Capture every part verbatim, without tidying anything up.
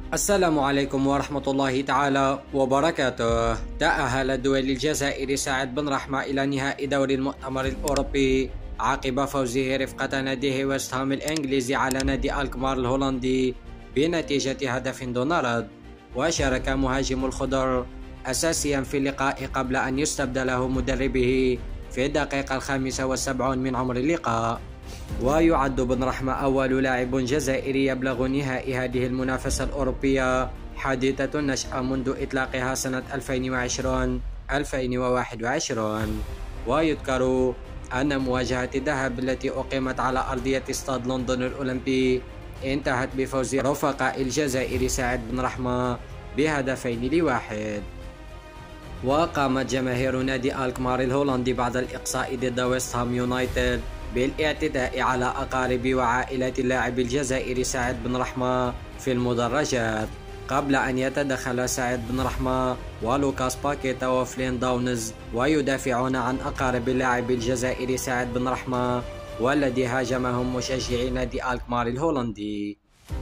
السلام عليكم ورحمة الله تعالى وبركاته. تأهل الدولي الجزائري سعد بن رحمة إلى نهائي دوري المؤتمر الأوروبي عقب فوزه رفقة ناديه ويست هام الإنجليزي على نادي الكمار الهولندي بنتيجة هدف دون رد. وشارك مهاجم الخضر أساسيا في اللقاء قبل أن يستبدله مدربه في الدقيقة الخامسة والسبعون من عمر اللقاء. ويعد بن رحمة أول لاعب جزائري يبلغ نهائي هذه المنافسة الأوروبية حديثة النشأة منذ إطلاقها سنة ألفين وعشرين ألفين وواحد وعشرين. ويذكر أن مواجهة الذهاب التي أقيمت على أرضية استاد لندن الأولمبي انتهت بفوز رفقاء الجزائري سعد بن رحمة بهدفين لواحد. وقامت جماهير نادي الكمار الهولندي بعد الإقصاء ضد ويست هام يونايتد بالاعتداء على أقارب وعائلة اللاعب الجزائري سعد بن رحمة في المدرجات، قبل أن يتدخل سعد بن رحمة ولوكاس باكيتا وفلين داونز ويدافعون عن أقارب اللاعب الجزائري سعد بن رحمة والذي هاجمهم مشجعي نادي الكمار الهولندي.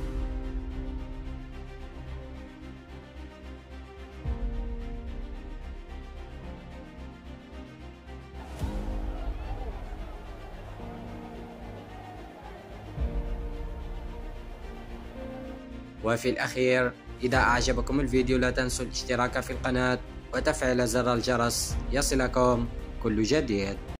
وفي الأخير، إذا أعجبكم الفيديو لا تنسوا الاشتراك في القناة وتفعيل زر الجرس يصلكم كل جديد.